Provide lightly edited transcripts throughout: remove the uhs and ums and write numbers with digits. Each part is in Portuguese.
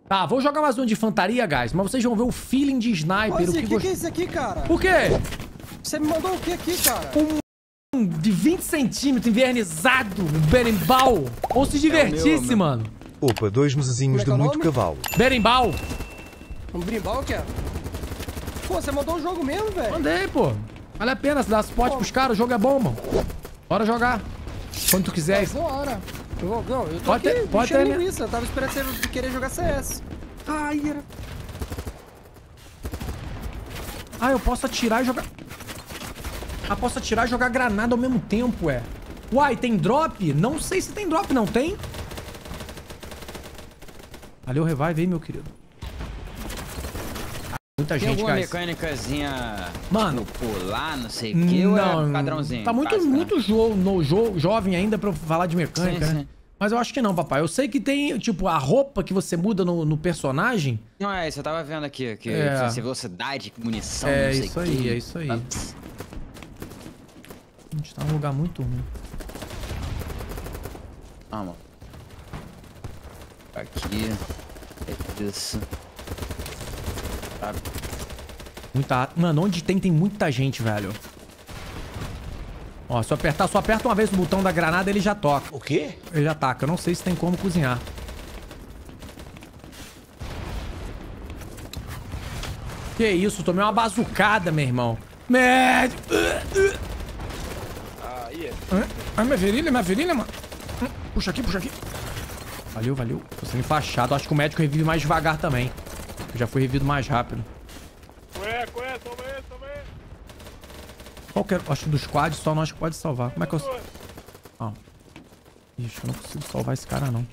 Tá, vou jogar mais um de infantaria, guys. Mas vocês vão ver o feeling de sniper. O que é isso aqui, cara? Por quê? Você me mandou o que aqui, cara? De 20 centímetros, envernizado, um berimbau. Ou se divertisse, mano. Opa, 2 mesezinhos de muito cavalo. Berimbau. Um berimbau, que é? Pô, você mandou o jogo mesmo, velho? Mandei, pô. Vale a pena se dar suporte pros caras, o jogo é bom, mano. Bora jogar. Quando tu quiser. Bora. Não, eu tô pode aqui, ter, pode ter, né? linguiça. Eu tava esperando você querer jogar CS. Ai, era... Ah, eu posso atirar e jogar... Ah, posso atirar e jogar granada ao mesmo tempo, é. Uai, tem drop? Não sei se tem drop, não tem? Valeu, revive aí, meu querido. Muita gente, alguma guys. mecânicazinha, mano, pular, não sei o que, ou é padrãozinho? Tá muito, básico, muito jovem ainda pra eu falar de mecânica, sim, né? sim. Mas eu acho que não, papai. Eu sei que tem, tipo, a roupa que você muda no personagem. Não, é isso, eu tava vendo aqui, que velocidade, munição, É não sei isso o aí, que. é isso aí. A gente tá num lugar muito ruim. Vamos. Aqui. É isso. Tá. Muita... Mano, onde tem muita gente, velho. Ó, se eu apertar, só aperta uma vez o botão da granada, ele já toca. O quê? Ele já ataca. Eu não sei se tem como cozinhar. Que isso? Tomei uma bazucada, meu irmão. Médico! Ai, minha virilha, mano. Puxa aqui, puxa aqui. Valeu, valeu. Tô sendo enfaixado. Acho que o médico revive mais devagar também. Eu já fui revivido mais rápido. Qual que é? Acho que do squad só nós que pode salvar. Como é que eu... Ó. Ixi, eu não consigo salvar esse cara, não.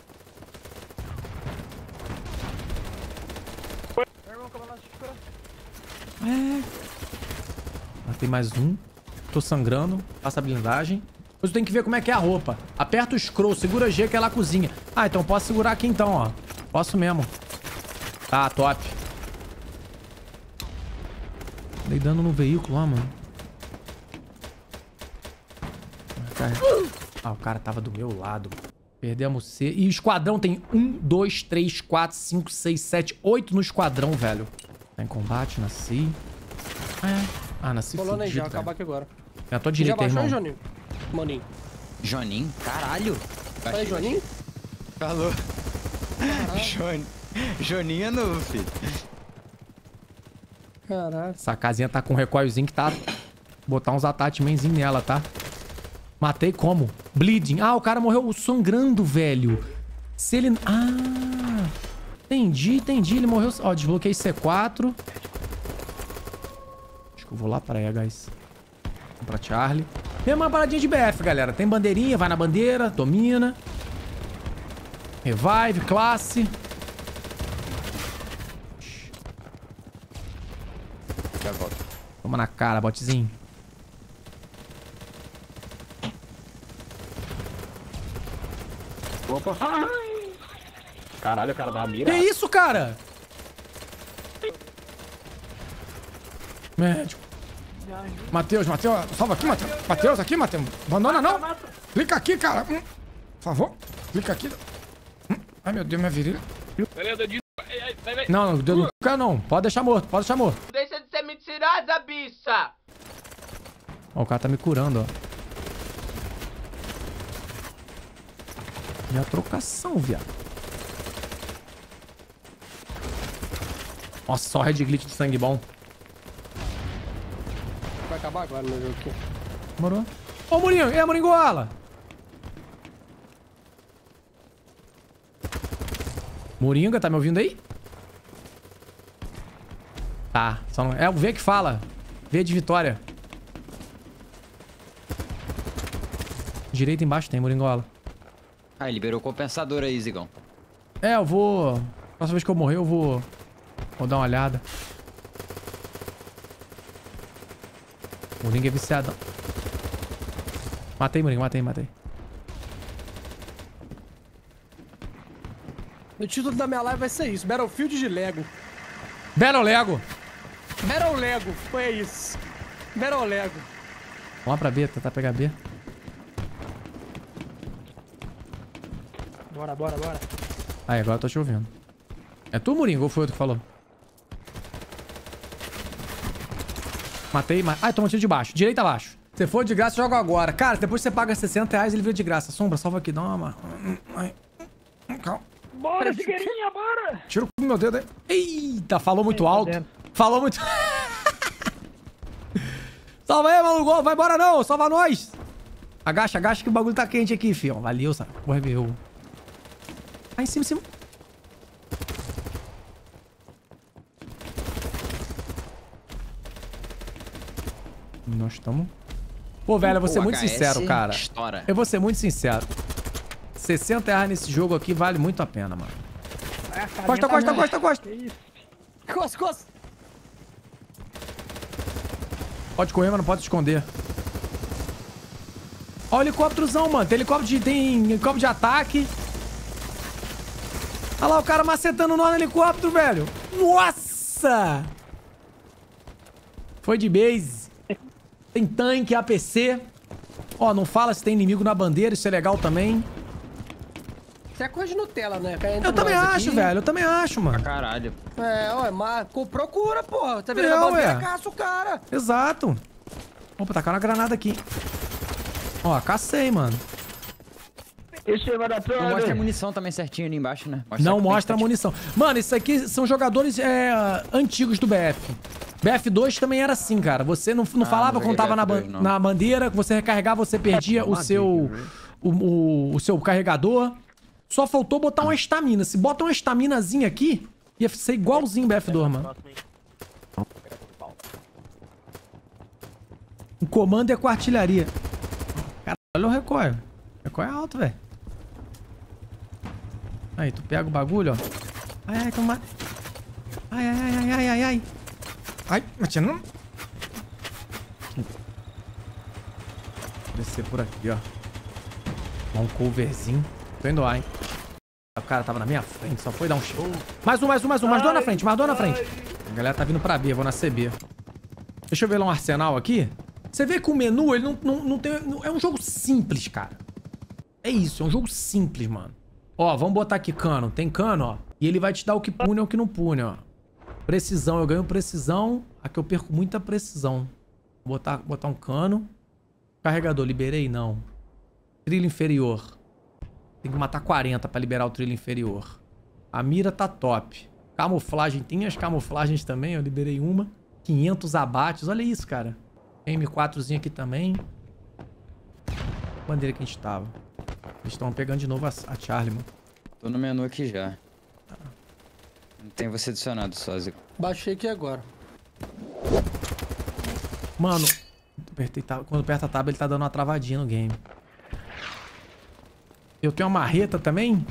É. Matei mais um. Tô sangrando. Passa a blindagem. Depois eu tenho que ver como é que é a roupa. Aperta o scroll, segura G que ela cozinha. Ah, então posso segurar aqui então, ó. Posso mesmo. Tá, top. Dei dano no veículo lá, mano. Ah, o cara tava do meu lado. Perdemos C. E o esquadrão tem 1, 2, 3, 4, 5, 6, 7, 8 no esquadrão, velho. Tá em combate, nasci. Ah, nasci Rolando aí já, fudido, acabar aqui agora. É a tua direita, já baixou, irmão. Joninho? Maninho. Joninho? Caralho. Aí, Joninho? Falou. Joninho é novo, filho. Caraca. Essa casinha tá com um recoilzinho que tá... Botar uns attachmentzinhos nela, tá? Matei como? Bleeding. Ah, o cara morreu sangrando, velho. Se ele... Ah... Entendi. Ele morreu... Ó, desbloqueei C4. Acho que eu vou lá pra aí, guys. Vamos pra Charlie. Mesma paradinha de BF, galera. Tem bandeirinha, vai na bandeira, domina. Revive, classe. Já volto. Toma na cara, botezinho. Opa. Caralho, o cara dá uma mira. Que isso, cara? Médico. Matheus, salva aqui, Matheus. Matheus, aqui, Matheus. Abandona não. Clica aqui, cara. Por favor. Clica aqui. Ai, meu Deus, minha virilha. Não, dedo no cara não. Pode deixar morto, Deixa de ser mentirosa, bicha! Ó, o cara tá me curando, ó. Minha trocação, viado. Nossa, só red glitch de sangue bom. Vai acabar agora meu jogo aqui. Demorou. Ô, Murinho. E aí, Muringola? Moringa, tá me ouvindo aí? Tá, só não... É o V que fala. V de vitória. Direita embaixo tem, Moringola. Ah, liberou o compensador aí, Zigão. É, eu vou... Próxima vez que eu morrer, eu vou... Vou dar uma olhada. Moringa é viciadão. Matei, Moringa, matei. O título da minha live vai ser isso. Battlefield de Lego. Battle Lego. Battle Lego. Foi isso. Battle Lego. Vamos lá pra B, tentar pegar B. Bora. Aí, agora eu tô te ouvindo. É tu, Murinho? Ou foi outro que falou? Matei. Ai, toma um tiro de baixo. Direita abaixo. Se for de graça, joga agora. Cara, depois você paga 60 reais, ele vira de graça. Sombra, salva aqui. Dá uma... Ai. Calma. Bora, Figueirinha, bora! Tira o meu dedo aí. Eita, falou muito alto. Falou muito... Salva aí, maluco. Vai embora não. Salva nós. Agacha, agacha que o bagulho tá quente aqui, filho. Valeu, sabe? Vou rever. Ah, em cima, em cima. Nós estamos... Pô, velho, eu vou ser muito sincero, cara. Estoura. Eu vou ser muito sincero. 60 reais nesse jogo aqui vale muito a pena, mano. Costa, costa, costa, costa. Costa, costa. Pode correr, mas não pode se esconder. Ó o helicópterozão, mano. Tem helicóptero de ataque. Olha lá o cara macetando nó no helicóptero, velho. Nossa! Foi de base. Tem tanque, APC. Ó, não fala se tem inimigo na bandeira. Isso é legal também. Isso é coisa de Nutella, né? Eu também acho, velho. Eu também acho, mano. Caralho. É, ué, mas procura, porra. Tá vendo a bandeira, caça o cara. Exato. Opa, tacaram uma granada aqui. Ó, cacei, mano. Não mostra a munição também certinho ali embaixo, né? Não mostra a munição. Mano, isso aqui são jogadores antigos do BF. BF2 também era assim, cara. Você não falava quando tava na bandeira, que você recarregava, você perdia o seu carregador. Só faltou botar uma estamina. Se bota uma estaminazinha aqui, ia ser igualzinho BF2, mano. O comando é com artilharia. Cara, olha o recoil. O recoil é alto, velho. Aí, tu pega o bagulho, ó. Ai, ai, toma. Ai, ai, ai, ai, ai, ai. Ai, Matinho. Descer por aqui, ó. Dá um coverzinho. Tô indo lá, hein. O cara tava na minha frente, só foi dar um show. Mais um. Mais dois na frente, mais dois na frente. A galera tá vindo pra B, eu vou na CB. Deixa eu ver lá um arsenal aqui. Você vê que o menu, ele não tem... É um jogo simples, cara. É isso, é um jogo simples, mano. Ó, vamos botar aqui cano. Tem cano, ó. E ele vai te dar o que pune e o que não pune, ó. Precisão, eu ganho precisão. Aqui eu perco muita precisão. Vou botar um cano. Carregador, liberei? Não. Trilho inferior. Tem que matar 40 pra liberar o trilho inferior. A mira tá top. Camuflagem, tem as camuflagens também, eu liberei uma. 500 abates, olha isso, cara. M4zinho aqui também. Bandeira que a gente tava. Eles estão pegando de novo a Charlie, mano. Tô no menu aqui já. Não tem você adicionado, sósia. Baixei aqui agora. Mano, quando aperta a tab, ele tá dando uma travadinha no game. Eu tenho uma marreta também.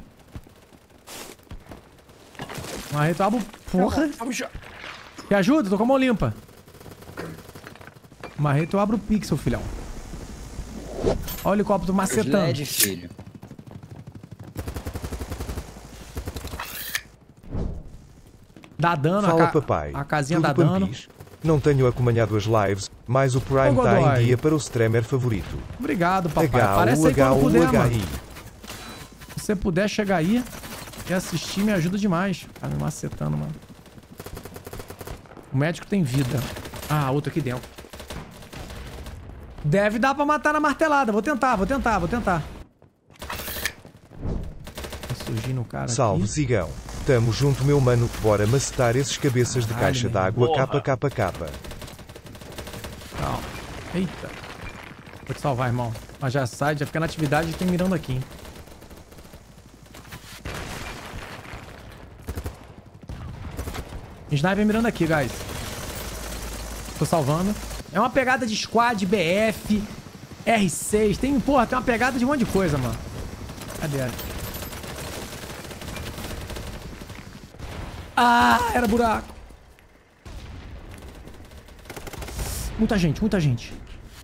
Marreta, eu abro... Porra! Me ajuda? Tô com a mão limpa. Marreta, eu abro o pixel, filhão. Olha o helicóptero macetando. LED, filho. Dá dano, Fala, papai. A casinha Tudo dá dano. pampis? Não tenho acompanhado as lives, mas o Prime tá em dia para o streamer favorito. Obrigado, papai. Aparece aí quando puder, mano. Se você puder chegar aí e assistir, me ajuda demais. Tá me macetando, mano. O médico tem vida. Ah, outro aqui dentro. Deve dar pra matar na martelada. Vou tentar. Tá surgindo o cara aqui. Salve, Zigão. Tamo junto, meu mano. Bora macetar esses cabeças de caixa d'água KKK. Calma. Eita. Vou te salvar, irmão. Mas já sai, já fica na atividade e tem mirando aqui, hein. Sniper mirando aqui, guys. Tô salvando. É uma pegada de squad, BF, R6. Tem uma pegada de um monte de coisa, mano. Cadê ela? Ah, era buraco. Muita gente.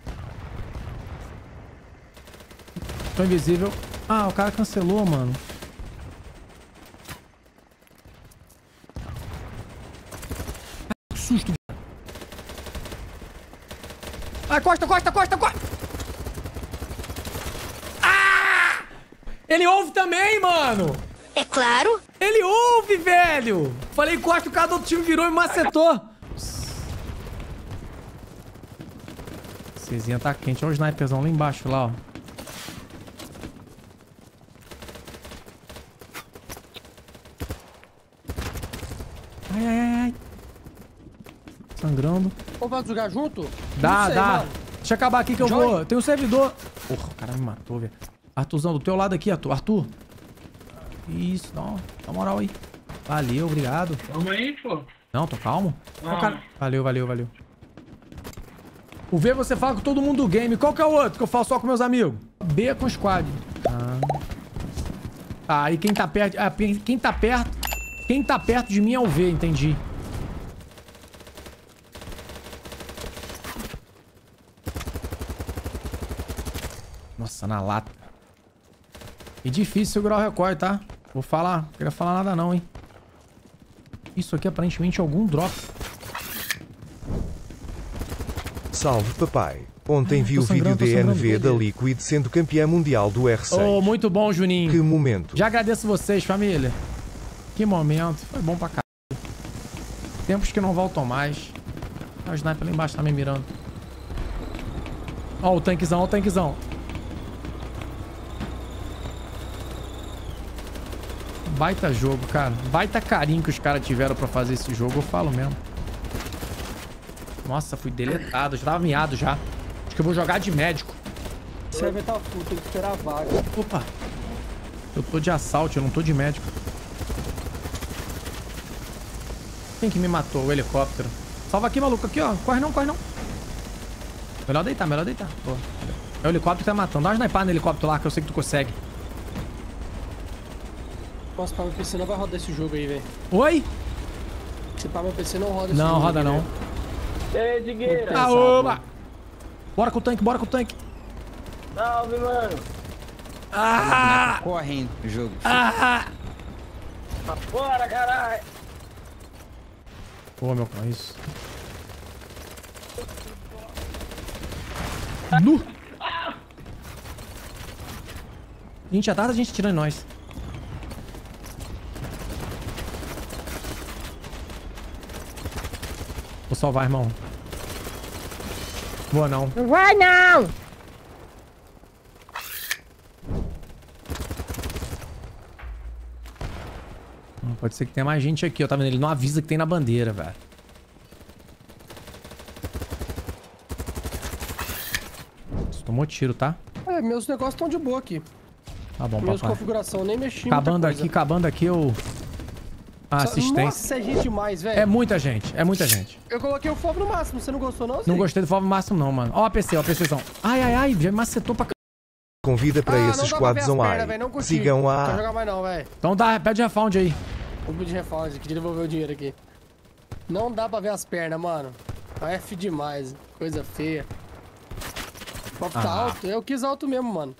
Tô invisível. Ah, o cara cancelou, mano. Ah, que susto. Ah, costa. Ah! Ele ouve também, mano. É claro. Ele ouve, velho! Falei corte, o cara do outro time virou e macetou. Cezinha tá quente. Olha o sniperzão lá embaixo, lá, ó. Ai, ai, ai, ai. Sangrando. Vamos jogar junto? Dá, Não sei, dá. mano. Deixa eu acabar aqui que eu Joy? vou. Tem um servidor. Porra, o cara me matou, velho. Arthurzão, do teu lado aqui, Arthur. Arthur. Isso, dá moral aí. Valeu, obrigado. Calma aí, pô. Não, tô calmo. Ah. Ó, cara. Valeu, valeu, valeu. O V você fala com todo mundo do game. Qual que é o outro que eu falo só com meus amigos? B é com squad. Ah, e quem tá perto... Ah, quem tá perto... Quem tá perto de mim é o V, entendi. Nossa, na lata. E difícil segurar o recorde, tá? Vou falar. Não queria falar nada não, hein? Isso aqui aparentemente é algum drop. Salve papai. Ontem vi tô o vídeo sangrando, tô DNV sangrando. da Liquid sendo campeã mundial do R6. Oh, muito bom, Juninho. Que momento. Já agradeço vocês, família. Que momento. Foi bom pra caralho. Tempos que não voltam mais. Olha o sniper lá embaixo, tá me mirando. Ó o tanquezão, ó o tanquezão. Baita jogo, cara. Baita carinho que os caras tiveram pra fazer esse jogo, eu falo mesmo. Nossa, fui deletado. Já tava miado já. Acho que eu vou jogar de médico. O server tá full, tem que esperar a vaga. Opa. Eu tô de assalto, eu não tô de médico. Quem que me matou? O helicóptero. Salva aqui, maluco. Aqui, ó. Corre não, corre não. Melhor deitar, melhor deitar. Pô. É o helicóptero que tá matando. Dá uma snipada no helicóptero lá que eu sei que tu consegue. Nossa, pra meu PC não vai rodar esse jogo aí, velho. Oi? Se pá, meu PC não roda esse jogo. Não, roda aí, não. velho. Ei, Digueira. Ah, oba! Bora com o tanque, bora com o tanque. Salve, mano. Ah! Correndo o jogo. Ah! Bora, caralho. Pô, meu cão, isso. Nu! Gente, já tá a gente tirando em nós. Vou salvar, irmão. Boa, não. Não vai não! Pode ser que tenha mais gente aqui, ó. Tá vendo? Ele não avisa que tem na bandeira, velho. Você tomou tiro, tá? É, meus negócios estão de boa aqui. Tá bom, Meus papai. configuração, nem mexi em Acabando muita coisa. acabando aqui, eu... A assistência. Nossa, é gente demais, velho. É muita gente, é muita gente. Eu coloquei o fogo no máximo, você não gostou não? Não Zé? gostei do fogo máximo não, mano. Ó a PC, ó a PCzão. Ai, ai, ai, já macetou pra c... Convida para não esses dá pra ver squads as online. pernas, velho, não curti. Sigam Não quero a... jogar mais não, velho. Então dá, pede refound aí. Vou pedir refund, queria devolver o dinheiro aqui. Não dá pra ver as pernas, mano. Tá F demais, coisa feia. O papo tá alto, eu quis alto mesmo, mano.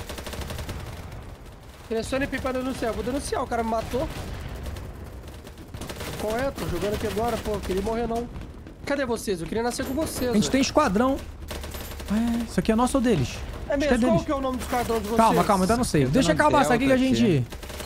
Selecione IP pra denunciar, vou denunciar, o cara me matou. Qual é? Tô jogando aqui agora, pô, eu queria morrer não. Cadê vocês? Eu queria nascer com vocês. A gente velho. tem esquadrão. É, isso aqui é nosso ou deles? É Acho que mesmo? Qual deles. que é o nome do esquadrão de vocês? Calma, calma, ainda não sei. Deixa no acabar isso aqui que a Delta gente...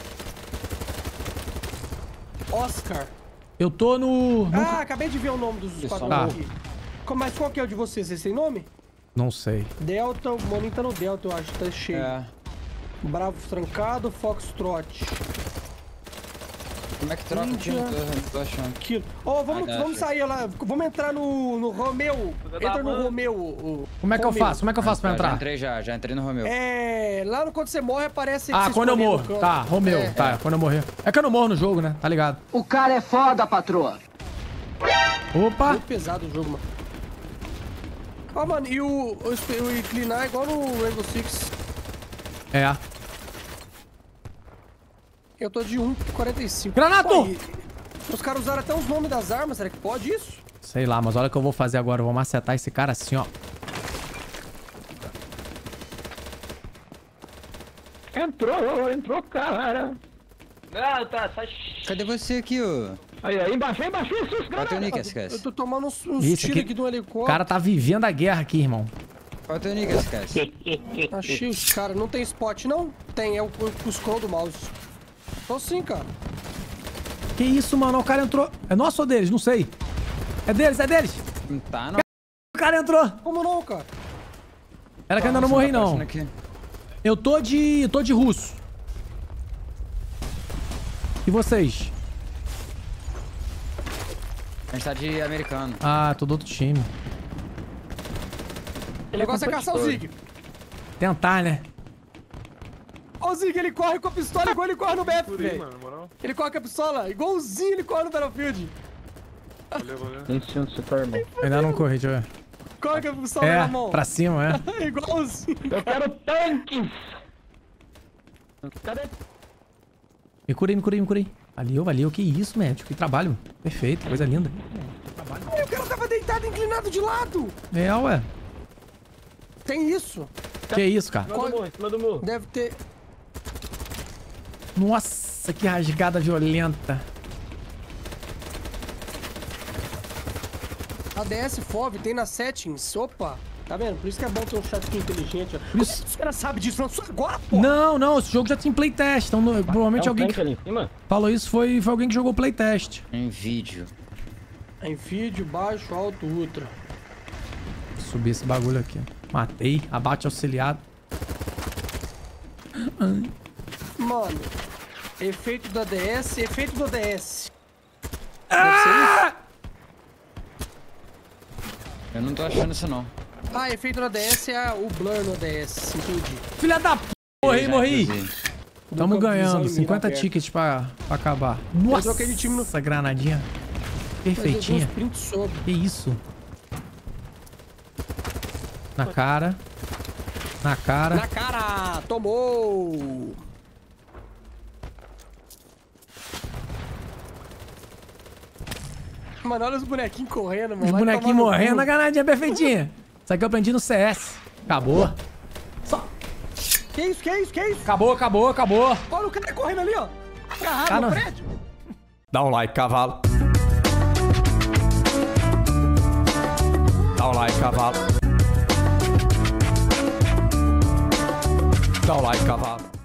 Oscar. Eu tô no... Ah, acabei de ver o nome dos esquadrões Tá. aqui. Mas qual que é o de vocês? Vocês têm nome? Não sei. Delta, o Moninho tá no Delta, eu acho, tá cheio. É. Bravo trancado, Foxtrot. Como é que troca aqui? Índia. Não tô achando. Kilo. Ó, vamos, Ah, vamos achei. sair lá. Vamos entrar no Romeu. Entra no mano. Romeu. Como é que eu faço? Como é que eu faço pra Já entrar? entrei já entrei no Romeu. É. Lá quando você morre aparece. Ah, você quando eu escolheu morro. no canto. Tá, Romeu. É. Tá, quando eu morrer. É que eu não morro no jogo, né? Tá ligado? O cara é foda, patroa. Opa! Muito pesado o jogo, mano. Ó, mano, e o inclinar é igual no Rainbow Six. É. Eu tô de 1,45. Granato! Pô, os caras usaram até os nomes das armas, será que pode isso? Sei lá, mas olha o que eu vou fazer agora. Eu vou macetar esse cara assim, ó. Entrou, cara. Não, tá, sai. Cadê você aqui, ô? Aí, embaixo, esses Qual é o teu nick, Eu esquece? tô tomando uns Isso tiros aqui- aqui do O helicóptero. cara tá vivendo a guerra aqui, irmão. Qual é o teu nick, esquece? Achei os caras. Não tem spot, não? Tem, é o scroll do mouse. Tô sim, cara. Que isso, mano? O cara entrou. É nosso ou deles? Não sei. É deles, é deles. Não tá, não. O cara entrou. Como não, cara? Era que ainda não morri, não. Aqui. Eu tô de russo. E vocês? A gente tá de americano. Ah, tô do outro time. O negócio é caçar o Zig. Tentar, né? Ó o Zig, ele corre com a pistola igual ele corre no Battlefield, velho. Ele corre com a pistola igualzinho ele corre no Battlefield. Tem sim onde você tá, irmão. Ainda não corri, deixa eu ver. Corre com a pistola na mão. Pra cima, é. Igualzinho. Eu quero tanques! Cadê? Me curei, me curei, me curei. Valeu, valeu. Que isso, médico. Que trabalho. Perfeito, coisa linda. Ai, o cara tava deitado, inclinado de lado. É, ué. Tem isso. Que isso, cara? Em cima do muro. Deve ter... Nossa, que rasgada violenta. ADS FOV tem nas settings. Opa. Tá vendo? Por isso que é bom ter um chat inteligente, ó. Como Isso. os caras sabem disso? Falando só agora, pô. Não, não. Esse jogo já tem playtest. Então, provavelmente alguém que Ali em cima? falou isso foi alguém que jogou playtest. Em vídeo. Em vídeo, baixo, alto, ultra. Vou subir esse bagulho aqui. Matei. Abate auxiliado. Mano, efeito do ADS, efeito do ADS. Ah! Eu não tô achando isso, não. Ah, efeito do ADS é o blur no ADS, entendi. Filha da p... Morri, Já, morri. inclusive. Tamo Nunca ganhando. visão em 50 mira aberta. tickets pra acabar. Eu Nossa, troquei de time no... essa granadinha. Perfeitinha. Uns prints sobre. Que isso? Na cara. Na cara. Na cara! Tomou! Mano, olha os bonequinhos correndo, mano. Os Vai bonequinhos tomar no morrendo. cu. A granadinha perfeitinha. Isso aqui eu aprendi no CS. Acabou. Só. Que isso, que isso, que isso? Acabou, acabou, acabou. Olha o cara correndo ali, ó. Agarrado Tá no no- prédio. Dá um like, cavalo. Dá um like, cavalo. Dá um like, cavalo.